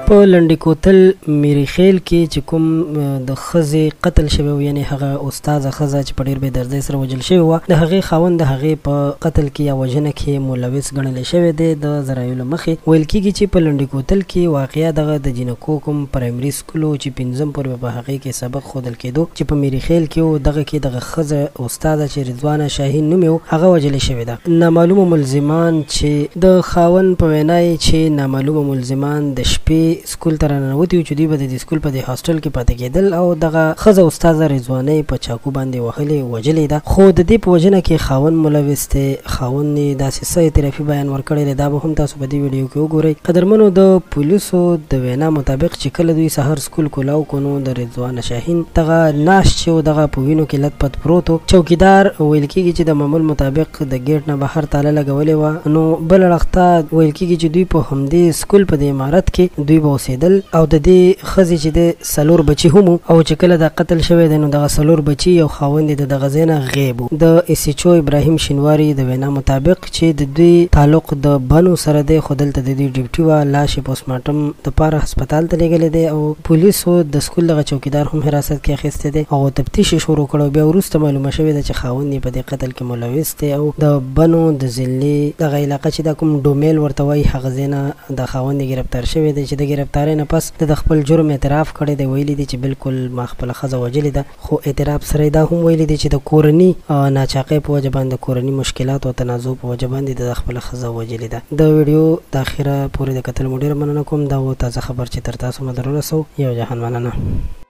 په لنډی کوتل میریخیل کې چې کوم د ښځې قتل شوی و، یعنې هغه استاده ښځه چې په ډېر بې دردۍ سره وژل شوې وه، د هغې خاوند د هغې په قتل کې یا وژنه کې ملوث ګڼلی شوی دی د ذرایلو مخې. ویل کېږي چې په لنډی کوتل کې واقعه دغه د جینکو کوم پرایمري سکول و چې 5م پورې په هغې کې سبق ښودل کېدو چې په میریخیل کې و، دغه کې دغه ښځه استاده چې رضوانه شاهین نوم یې و هغه وژلې شوې ده. نامعلومه ملزمان چې د خاوند په وینا چې نامعلومه ملزمان د شپې سکول ته راننوتي وو چې دوی به د دې سکول په دې هاسټل کې پاتې کېدل او دغه ښځه استاده رضوانه په چاقو باندې وهلې وژلې ده. خو د دې په وژنه کې خاوند ملوث دی. خاوند یې داسې څه اعترافي بیان ورکړی دی، دا به هم تاسو په دې ویډیو کې وګورئ. قدرمنو، د پولیسو د وینا مطابق چې کله دوی سهار سکول کولاو کو نو د رضوانه شاهین دغه ناش چې و دغه په وینو کې لت پت پروت و. چوکیدار ویل کېږي چې د معمول مطابق د ګیټ نه بهر تاله لګولې وه، نو بل اړخته ویل کېږي چې دوی په همدې سکول په دې عمارت کې دوی به اوسېدل او د دې ښځې چې د 4 بچي هم او چې کله دا قتل شوی دی نو دغه 4 بچي او خاوند د دغه ځای نه غیب و. د ایس ایچ او ابراهیم شینواري د وینا مطابق چې د دوی تعلق د بنو سره دی، خو دلته د دوی ډیوټي وه، لاش یې پوسټمارټم دپاره هسپتال ته لیږلی دی او پولیسو د سکول دغه چوکیدار هم حراست کې اخیستی دی او تفتیش یې شروع کړی. بیا وروسته معلومه شوې ده چې خاوند یې په دې قتل کې ملوث دی او د بنو د ضلعې دغه علاقه چې دا کوم ډومیل ورته وایي هغه ځای نه د خاوند یې ګرفتار شوی دی چې د ګرفتارۍ نه پس د خپل جرم اعتراف کړی دی. ویلي دی چې بالکل ما خپله ښځه وژلې ده، خو اعتراف سره دا هم ویلي دی چې د کورني ناچاقۍ په وجه باندې، د کورني مشکلاتو او تنازع په وجه باندې د خپله ښځه وژلې ده. د ویډیو د اخره پورې د کتلو مو ډېره مننه کوم. دا و تازه خبر چې تر تاسو مو در ورسو. یو جهان مننه.